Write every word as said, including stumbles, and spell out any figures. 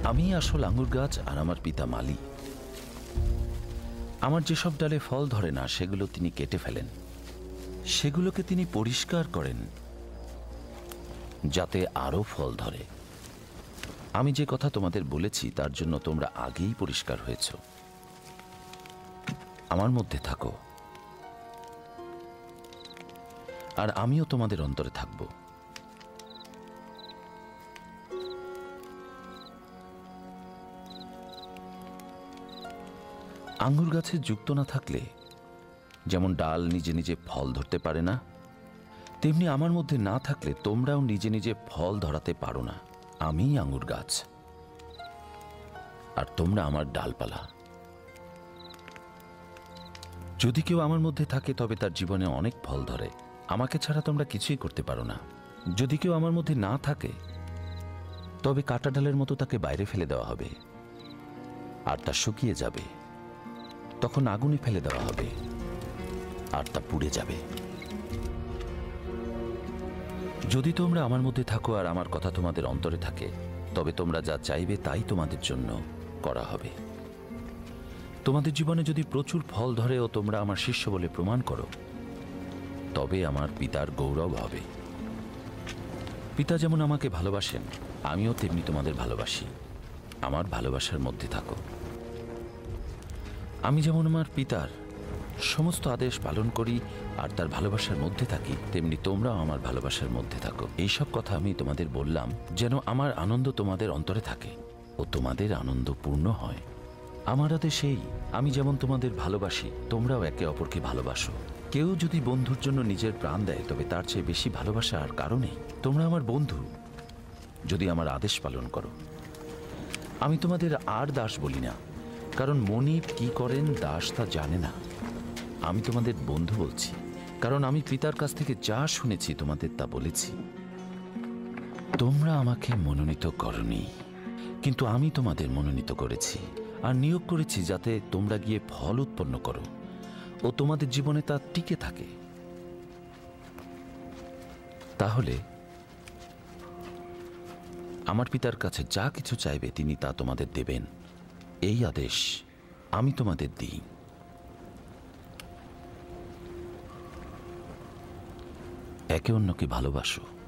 আমি আসল আঙ্গুর গাছ আর আমার পিতা মালি। আমার যেসব ডালে ফল ধরে না সেগুলো তিনি কেটে ফেলেন, সেগুলোকে তিনি পরিষ্কার করেন যাতে আরো ফল ধরে। আমি যে কথা তোমাদের বলেছি তার জন্য তোমরা আগেই পরিষ্কার হয়েছ। আমার মধ্যে থাকো আর আমিও তোমাদের অন্তরে থাকব। আঙ্গুর গাছে যুক্ত না থাকলে যেমন ডাল নিজে নিজে ফল ধরতে পারে না, তেমনি আমার মধ্যে না থাকলে তোমরাও নিজে নিজে ফল ধরাতে পারো না। আমি আঙ্গুর গাছ আর তোমরা আমার ডালপালা। যদি কেউ আমার মধ্যে থাকে তবে তার জীবনে অনেক ফল ধরে। আমাকে ছাড়া তোমরা কিছুই করতে পারো না। যদি কেউ আমার মধ্যে না থাকে তবে কাটা ডালের মতো তাকে বাইরে ফেলে দেওয়া হবে, আর তা শুকিয়ে যাবে। তখন আগুনে ফেলে দেওয়া হবে আর তা পুড়ে যাবে। যদি তোমরা আমার মধ্যে থাকো আর আমার কথা তোমাদের অন্তরে থাকে, তবে তোমরা যা চাইবে তাই তোমাদের জন্য করা হবে। তোমাদের জীবনে যদি প্রচুর ফল ধরে ও তোমরা আমার শিষ্য বলে প্রমাণ করো, তবে আমার পিতার গৌরব হবে। পিতা যেমন আমাকে ভালোবাসেন, আমিও তেমনি তোমাদের ভালোবাসি। আমার ভালোবাসার মধ্যে থাকো। আমি যেমন আমার পিতার সমস্ত আদেশ পালন করি আর তার ভালোবাসার মধ্যে থাকি, তেমনি তোমরাও আমার ভালোবাসার মধ্যে থাকো। এইসব কথা আমি তোমাদের বললাম যেন আমার আনন্দ তোমাদের অন্তরে থাকে ও তোমাদের আনন্দ পূর্ণ হয়। আমার আদেশ এই, আমি যেমন তোমাদের ভালোবাসি তোমরাও একে অপরকে ভালোবাসো। কেউ যদি বন্ধুর জন্য নিজের প্রাণ দেয় তবে তার চেয়ে বেশি ভালোবাসা আর কারো নেই। তোমরা আমার বন্ধু যদি আমার আদেশ পালন করো। আমি তোমাদের আর দাস বলি না, কারণ মনিব কি করেন দাস তা জানে না। আমি তোমাদের বন্ধু বলছি, কারণ আমি পিতার কাছ থেকে যা শুনেছি তোমাদের তা বলেছি। তোমরা আমাকে মনোনীত করনি, কিন্তু আমি তোমাদের মনোনীত করেছি আর নিয়োগ করেছি যাতে তোমরা গিয়ে ফল উৎপন্ন করো ও তোমাদের জীবনে তা টিকে থাকে। তাহলে আমার পিতার কাছে যা কিছু চাইবে তিনি তা তোমাদের দেবেন। এই আদেশ আমি তোমাদের দিই। একে অন্যকে ভালোবাসো।